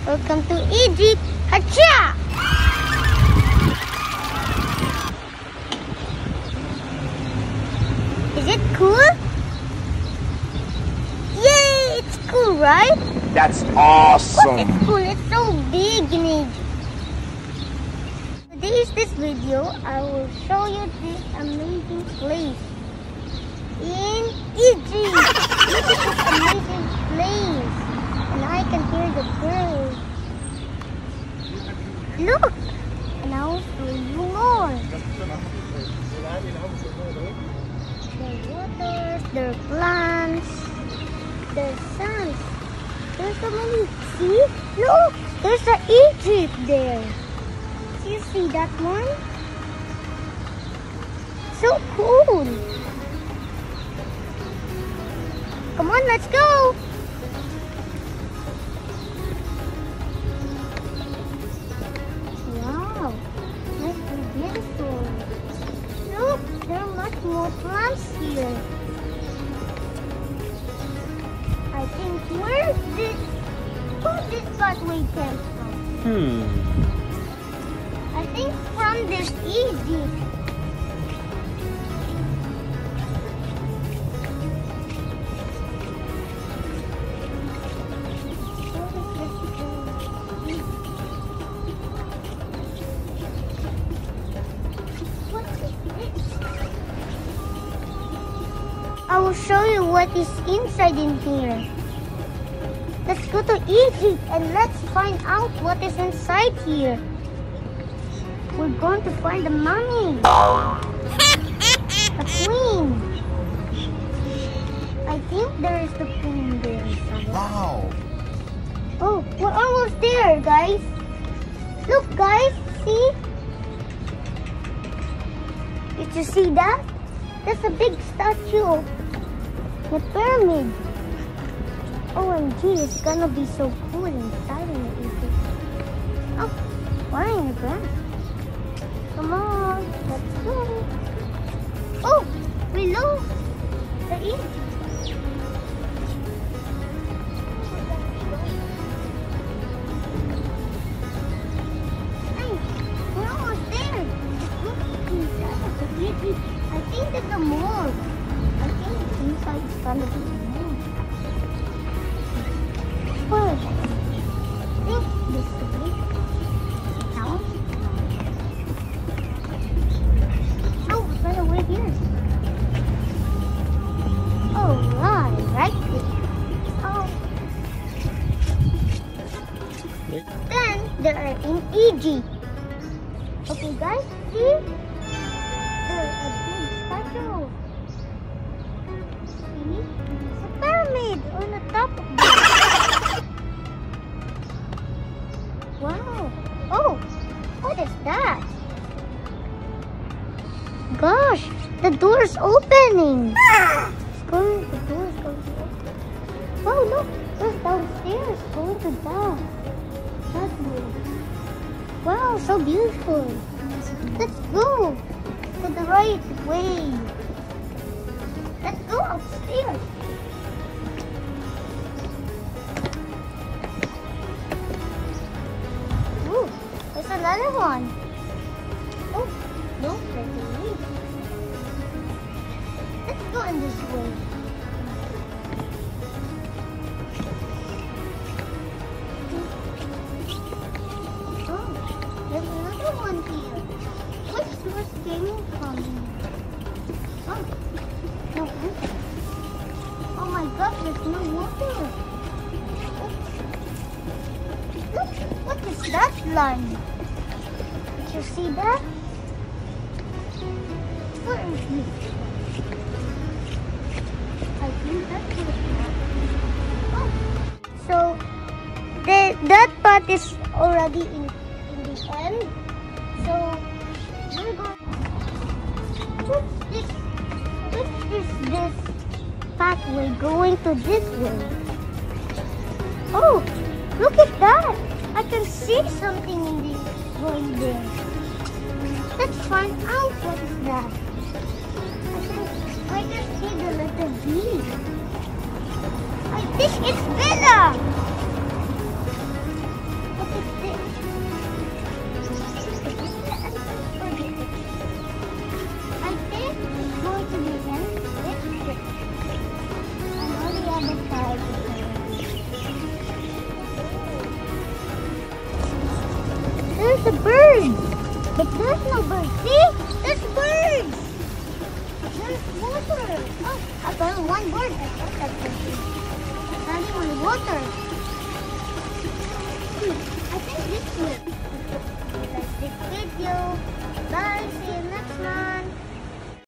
Welcome to Egypt. Hacha! Is it cool? Yay! It's cool, right? That's awesome. It's cool. It's so big in Egypt. Today's this video, I will show you this amazing place in Egypt. Look at this amazing place. And I can hear the birds. Look! And I will show you more. There are waters, there are plants, there are suns. There's so many. See? Look! There's an Egypt there. Do you see that one? So cool! Come on, let's go! Wow! That's so beautiful. Look! There are much more plants here. I think where's this pathway came from? I think from this Egypt. What is this? I will show you what is inside in here. Let's go to Egypt and let's find out what is inside here. We're going to find the mummy. The queen. I think there is the queen there inside. Wow. Oh, we're almost there, guys. Look, guys. See? Did you see that? That's a big statue. The pyramid. OMG, it's gonna be so cool inside in the Egypt. Oh, why in the grass? Come on, let's go. Oh, below the Egypt. Hey, we're almost there. Look inside of the Egypt. I think it's a morgue. I think inside is gonna be a morgue. Where? Think this way. Down. Oh, it's right over here. Oh, right there. Oh. Then they are in Egypt. Okay, guys, see? There's a big statue. See? It's a pyramid on the top of it. Wow. Oh, what is that? Gosh, the door's opening. The door's going to open. Oh, look, there's downstairs going to that room. Wow, so beautiful. Let's go to the right way. Let's go upstairs. Ooh, there's another one. Oh, no, there's a leaf. Let's go in this way. Oh, there's another one here. Which source came from? Oh, no water. Oh my God, there's no water. Look, what is that line? Did you see that? Where is it? I think that's it. Oh, so that part is already in the end. So we're going. Which is this pathway going to this way? Oh, look at that! I can see something in the way there. Let's find out what is that. I can see the letter V. I think it's Bella. birds. But there's no birds. See? There's birds. There's water. Oh, I found one bird. I thought that was not even water. I think this way. If you like this video, bye. See you